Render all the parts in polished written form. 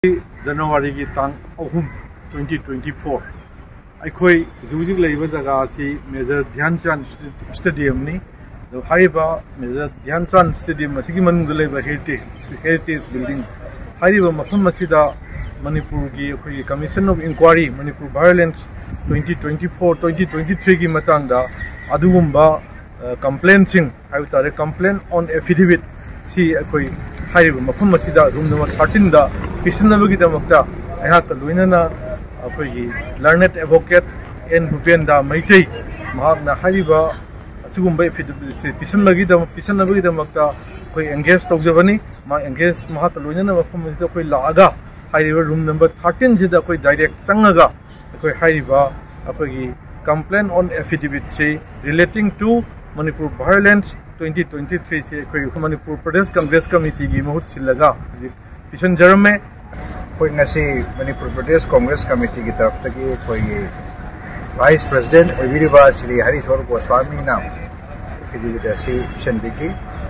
January की तांग अहुम 2024 अखोई जुजिक लेबा जगह सी मेजर ध्यान चंद स्टेडियम नि हाइबा मेजर ध्यान चंद स्टेडियम असिगी मनुंग लेबा हेरिटेज बिल्डिंग हाइबा मफम मसिदा मणिपुर की अखोई commission of inquiry Manipur violence 2024-2023 की मतंगदा अदुगुम्बा कंप्लेंट्सिंग हाइबा तारे कंप्लेंट ऑन एफिडेविट सी अखोई हाइबा मफम मसिदा रूम नंबर 13 दा पिसनबगीदमक्ता अहाक लोइनना अखोई लर्नेड एडवोकेट एन भूपेंद्र मैतई महाकना हाइबा असुगुम्बा एफिडेविट से पिसनबगीदमक्ता अखोई एंगेज तौजबनी मा एंगेज महाक लोइनना मफम मसिदा अखोई लागा हाइबा रूम नंबर 13 सिदा अखोई डायरेक्ट संगगा अखोई हाइबा अखोई कंप्लेंट ऑन एफिडेविट से रिलेटिंग टू मणिपुर वायलेंस 2023 से अखोई मणिपुर प्रदेश कांग्रेस कमिटी की महूत सिलगा पिछन जरम में कोई नसी मणिपुर प्रदेश कांग्रेस कमेटी की तरफ तक कोई वाइस प्रेसिडेंट ओबिरिबा श्री हरीश्वर गोस्वामी नाम एफिडेविट असी पिछन की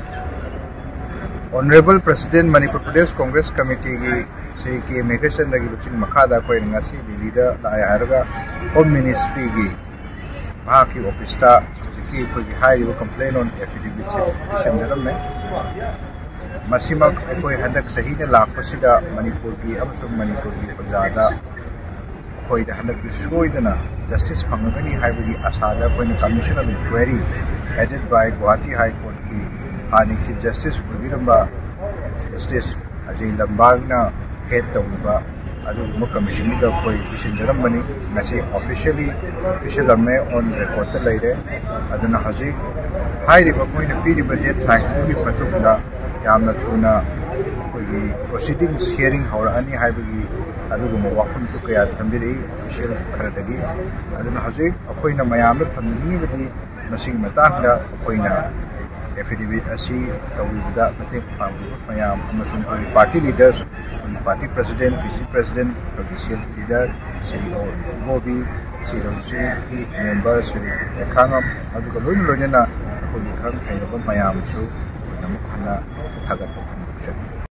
honourable president Manipur Pradesh Congress committee की श्री के मेघचंद्र की लुचिंग मखादा कोई नसी दिल्ली दा लाय हारगा होम मिनिस्ट्री की वहाँ की ऑफिस ता की कोई हाई कंप्लेन ऑन एफिडेविट से पिछन जरम में मसीमक अखोई हंदक सही ने लापसिदा मणिपुर की अमसुंग मणिपुर की प्रजादा अखोई हंदक सोइदना जस्टिस फंगगनी हाइबगी आसादा कोई commission of inquiry headed by Guwahati high court की हानिक चीफ जस्टिस ओबिरंबा जस्टिस अजय लंबागना हेड तौबा अदुगुम कमीशन दा कोई पिसंजरम बनी नसे ऑफिशियली ऑफिशियल में ऑन रिकॉर्ड लेरे अदुना हजी हाइरिबा कोई ने पीरिबा डेट लाइन की पतुंदा यामना थुना कोई प्रोसीडिंग्स हियरिंग होरानी हाइबगी अदुगुम वाफमसु कया थंबिरी ऑफिशियल खरदगी अदुना हजिक अखोइना मयामना थंबिनिबदी मसिंग मतांगदा अखोइना एफिडेविट असी तौबिबदा मतेक पांबु मयाम अमसुंग कोई पार्टी लीडर्स कोई party president PC president provincial leader Shri ओबी श्री रोजी की मेंबर श्री खांगम अदुगा लोइना कोई खांग हैनबा मयामसु नमखाना थागत